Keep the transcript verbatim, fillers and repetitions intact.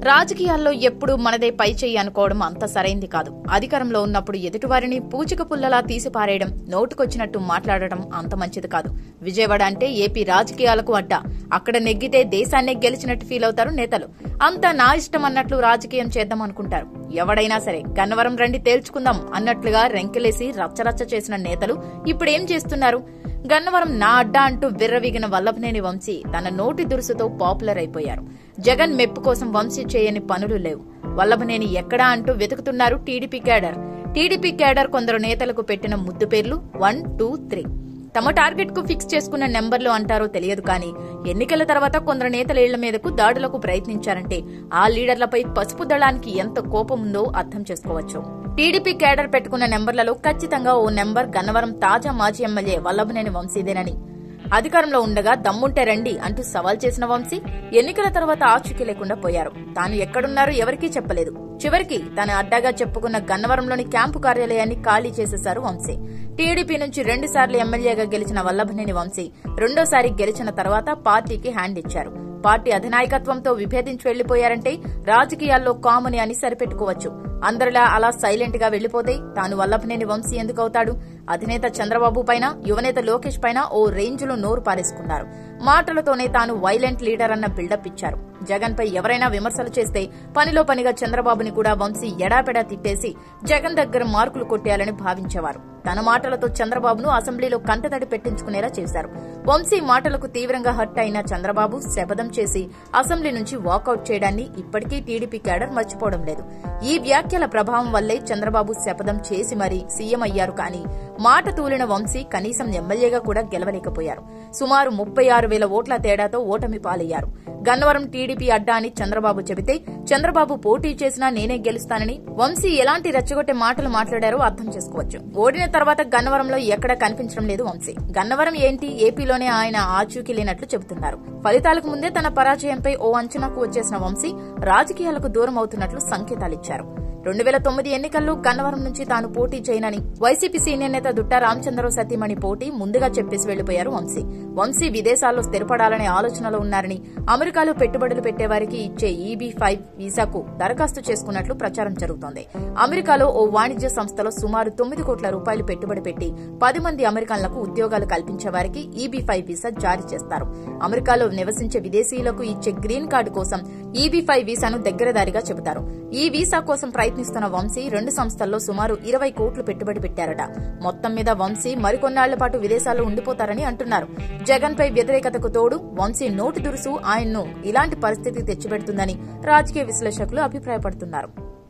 రాజకీయాల్లో ఎప్పుడూ మనదే పై చెయ్యి అనుకోవడం అంత సరైంది కాదు. అధికారంలో ఉన్నప్పుడు ఎదుటివారిని పూచిక పుల్లలా తీసిపారేయడం, నోటుకొచ్చినట్టు మాట్లాడడం అంత మంచిది కాదు. విజయవాడ అంటే ఏపీ రాజకీయాలకు అడ్డా. అక్కడ నెగ్గితే దేశాన్నే గెలిచినట్టు ఫీల్ అవుతారు నేతలు. అంతా నా ఇష్టం అన్నట్లు రాజకీయం చేద్దాం అనుకుంటారు. ఎవడైనా సరే గన్నవరం రండి తేల్చుకుందాం అన్నట్లుగా రెంకెలేసి రచ్చరచ్చ చేసిన నేతలు ఇప్పుడేం చేస్తున్నారు? గన్నవరం నా అడ్డా అంటూ విర్రవీగిన వల్లభనేని వంశీ తన నోటి దురుసుతో పాపులర్ అయిపోయారు. జగన్ మెప్పు కోసం వంశీ చేయని పనులు లేవు. వల్లభనేని ఎక్కడా అంటూ వెతుకుతున్నారు టీడీపీ కేడర్. టీడీపీ కేడర్ కొందరు నేతలకు పెట్టిన ముద్దు పేర్లు వన్ టూ త్రీ. తమ టార్గెట్ కు ఫిక్స్ చేసుకున్న నెంబర్లు అంటారో తెలియదు కానీ ఎన్నికల తర్వాత కొందరు నేతల ఇళ్ల మీదకు దాడులకు ప్రయత్నించారంటే ఆ లీడర్లపై పసుపు దళానికి ఎంత కోపం ఉందో అర్థం చేసుకోవచ్చు. టీడీపీ కేడర్ పెట్టుకున్న నెంబర్లలో ఖచ్చితంగా ఓ నెంబర్ గన్నవరం తాజా మాజీ ఎమ్మెల్యే వల్లభనేని వంశీదేనని, అధికారంలో ఉండగా దమ్ముంటే రండి అంటూ సవాల్ చేసిన వంశీ ఎన్నికల తర్వాత ఆచూకీ లేకుండా పోయారు. తాను ఎక్కడున్నారో ఎవరికీ చెప్పలేదు. చివరికి తన అడ్డాగా చెప్పుకున్న గన్నవరంలోని క్యాంపు కార్యాలయాన్ని ఖాళీ చేసేశారు వంశీ. టీడీపీ నుంచి రెండు సార్లు ఎమ్మెల్యేగా గెలిచిన వల్లభనేని వంశీ రెండోసారి గెలిచిన తర్వాత పార్టీకి హ్యాండ్ ఇచ్చారు. పార్టీ అధినాయకత్వంతో విభేదించి వెళ్లిపోయారంటే రాజకీయాల్లో కామని అని సరిపెట్టుకోవచ్చు. అందరిలా అలా సైలెంట్ గా వెళ్లిపోతే తాను వల్లభనేని వంశీ ఎందుకవుతాడు? అధినేత చంద్రబాబు పైన, యువనేత లోకేష్ పైన ఓ రేంజ్ లో నోరు పారేసుకున్నారు. మాటలతోనే తాను వైలెంట్ లీడర్ అన్న బిల్డప్ ఇచ్చారు. జగన్ పై ఎవరైనా విమర్శలు చేస్తే పనిలో పనిగా చంద్రబాబుని కూడా వంశీ ఎడాపెడా తిట్టేసి జగన్ దగ్గర మార్కులు కొట్టేయాలని భావించేవారు. తన మాటలతో చంద్రబాబును అసెంబ్లీలో కంటతడి పెట్టించుకునేలా చేశారు. వంశీ మాటలకు తీవ్రంగా హర్ట్ అయిన చంద్రబాబు శపథం చేసి అసెంబ్లీ నుంచి వాకౌట్ చేయడాన్ని ఇప్పటికీ టీడీపీ కేడర్ మర్చిపోవడం లేదు. ఈ వ్యాఖ్యల ప్రభావం వల్లే చంద్రబాబు శపథం చేసి మరీ సీఎం అయ్యారు. కానీ మాట తూలిన వంశీ కనీసం ఎమ్మెల్యేగా కూడా గెలవలేకపోయారు. సుమారు ముప్పై ఆరు వేల ఓట్ల తేడాతో ఓటమి పాలయ్యారు. గన్నవరం టీడీపీ అడ్డా అని చంద్రబాబు చెబితే చంద్రబాబు పోటీ చేసినా నేనే గెలుస్తానని వంశీ ఎలాంటి రెచ్చగొట్టే మాటలు మాట్లాడారో అర్థం చేసుకోవచ్చు. ఓడిన తర్వాత గన్నవరంలో ఎక్కడా కనిపించడం లేదు వంశీ. గన్నవరం ఏంటి, ఏపీలోనే ఆయన ఆచూకీ లేనట్లు చెబుతున్నారు. ఫలితాలకు ముందే తన పరాజయంపై ఓ అంచనాకు వచ్చేసిన వంశీ రాజకీయాలకు దూరం అవుతున్నట్లు సంకేతాలిచ్చారు. రెండు వేల తొమ్మిది ఎన్నికల్లో గన్నవరం నుంచి తాను పోటీ చేయనని వైసీపీ సీనియర్ నేత దుట్టా రామచంద్రరావు సతీమణి పోటీ ముందుగా చెప్పేసి వెళ్లిపోయారు వంశీ. వంశీ విదేశాల్లో స్థిరపడాలనే ఆలోచనలో ఉన్నారని, అమెరికాలో పెట్టుబడులు పెట్టేవారికి ఇచ్చే ఈబీ ఫైవ్ వీసాకు దరఖాస్తు చేసుకున్నట్లు ప్రచారం జరుగుతోంది. అమెరికాలో ఓ వాణిజ్య సంస్థలో సుమారు తొమ్మిది కోట్ల రూపాయలు పెట్టుబడి పెట్టి పది మంది అమెరికన్లకు ఉద్యోగాలు కల్పించే వారికి ఈబీ ఫైవ్ వీసా జారీ చేస్తారు. అమెరికాలో నివసించే విదేశీయులకు ఇచ్చే గ్రీన్ కార్డు కోసం ఈబీ ఫైవ్ వీసాను దగ్గరదారిగా చెబుతారు. ఈ వీసా కోసం ప్రయత్నిస్తున్న వంశీ రెండు సంస్థల్లో సుమారు ఇరవై కోట్లు పెట్టుబడి పెట్టారట. మొత్తం మీద వంశీ మరికొన్నాళ్ల పాటు విదేశాల్లో ఉండిపోతారని అంటున్నారు. జగన్ పై వ్యతిరేకతకు తోడు వంశీ నోటి దురుసు ఆయన్ను ఇలాంటి పరిస్థితి తెచ్చిపెడుతుందని రాజకీయ విశ్లేషకులు అభిప్రాయపడుతున్నారు.